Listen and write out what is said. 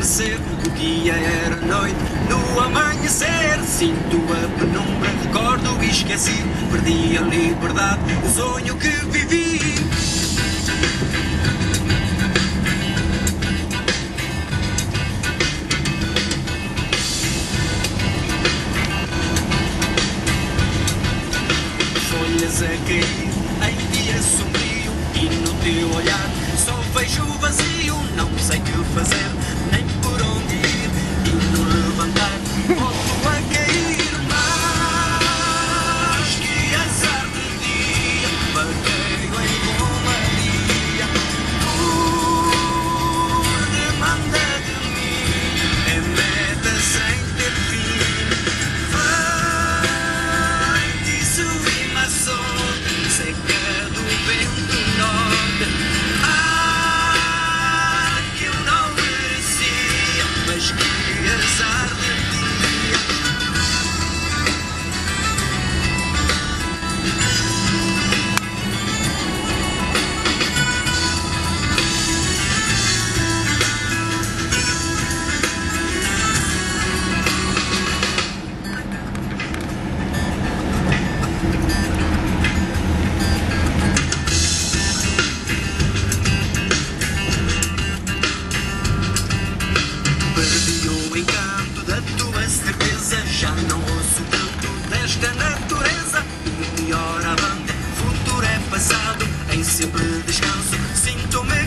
adormecer, o dia era noite, no amanhecer sinto a penumbra, recordo e esqueci, perdi a liberdade, o sonho que vivi. Folhas a cair em dia sombrio e no teu olhar só vejo vazio, não sei que fazer, nem por onde ir e no levantar volto a cair. Mas que azar de dia, vagueio em romaria, por demanda de mim, é meta sem ter fim. Feitiço e maçom, seca do vento norte. Que eu não merecia, mas que azar de dia. Perdi o encanto da tua certeza, já não ouço tanto desta natureza. O melhor avante, futuro é passado, em sempre descanso, sinto-me